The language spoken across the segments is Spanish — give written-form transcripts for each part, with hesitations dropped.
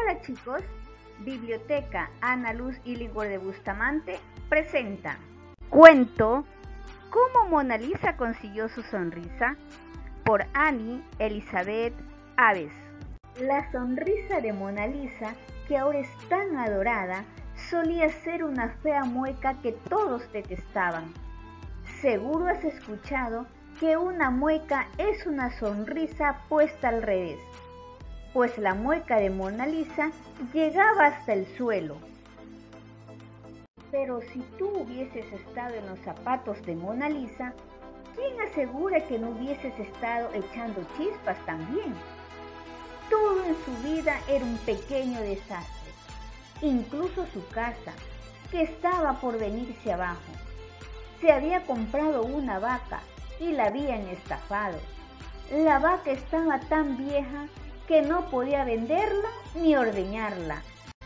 Hola chicos, Biblioteca Ana Luz Illingworth de Bustamante presenta Cuento ¿Cómo Mona Lisa consiguió su sonrisa? Por Annie Elizabeth Aves. La sonrisa de Mona Lisa, que ahora es tan adorada, solía ser una fea mueca que todos detestaban. Seguro has escuchado que una mueca es una sonrisa puesta al revés, pues la mueca de Mona Lisa llegaba hasta el suelo. Pero si tú hubieses estado en los zapatos de Mona Lisa, ¿quién asegura que no hubieses estado echando chispas también? Todo en su vida era un pequeño desastre, incluso su casa, que estaba por venirse abajo. Se había comprado una vaca y la habían estafado. La vaca estaba tan vieja que no podía venderla ni ordeñarla.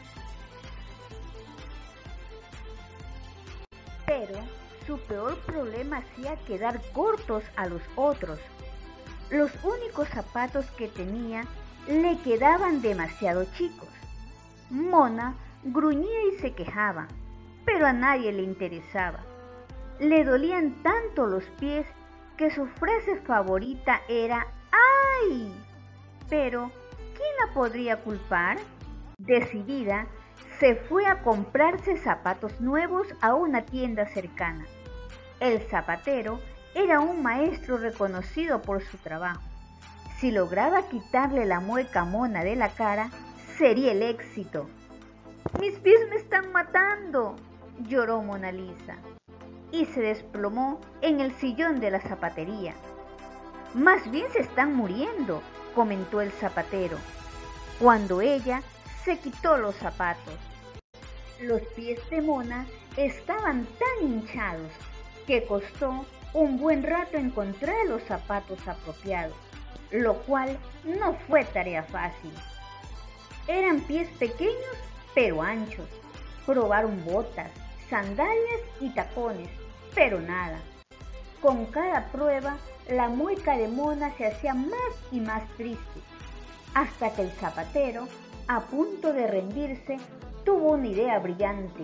Pero su peor problema hacía quedar cortos a los otros. Los únicos zapatos que tenía le quedaban demasiado chicos. Mona gruñía y se quejaba, pero a nadie le interesaba. Le dolían tanto los pies que su frase favorita era ¡ay! Pero, ¿quién la podría culpar? Decidida, se fue a comprarse zapatos nuevos a una tienda cercana. El zapatero era un maestro reconocido por su trabajo. Si lograba quitarle la mueca mona de la cara, sería el éxito. «¡Mis pies me están matando!», lloró Mona Lisa, y se desplomó en el sillón de la zapatería. «Más bien se están muriendo», comentó el zapatero, cuando ella se quitó los zapatos. Los pies de Mona estaban tan hinchados que costó un buen rato encontrar los zapatos apropiados, lo cual no fue tarea fácil. Eran pies pequeños pero anchos. Probaron botas, sandalias y tacones, pero nada. Con cada prueba, la mueca de Mona se hacía más y más triste, hasta que el zapatero, a punto de rendirse, tuvo una idea brillante.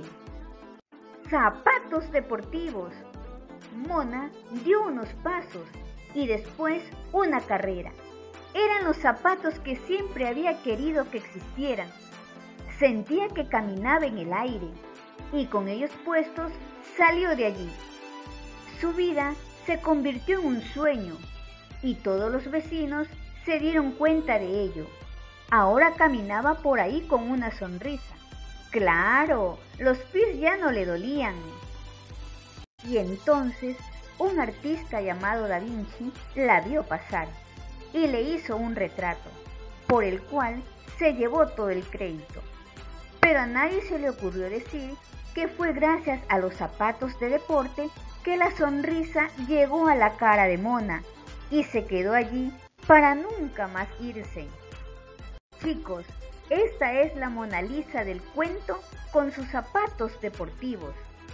¡Zapatos deportivos! Mona dio unos pasos y después una carrera. Eran los zapatos que siempre había querido que existieran. Sentía que caminaba en el aire y con ellos puestos salió de allí. Su vida se convirtió en un sueño y todos los vecinos se dieron cuenta de ello. Ahora caminaba por ahí con una sonrisa. Claro, los pies ya no le dolían. Y entonces un artista llamado Da Vinci la vio pasar y le hizo un retrato, por el cual se llevó todo el crédito. Pero a nadie se le ocurrió decir que fue gracias a los zapatos de deporte que la sonrisa llegó a la cara de Mona y se quedó allí para nunca más irse. Chicos, esta es la Mona Lisa del cuento con sus zapatos deportivos.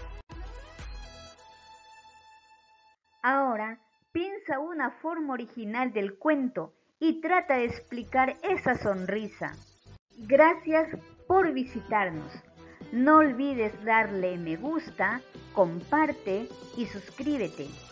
Ahora piensa una forma original del cuento y trata de explicar esa sonrisa. Gracias por visitarnos. No olvides darle me gusta, comparte y suscríbete.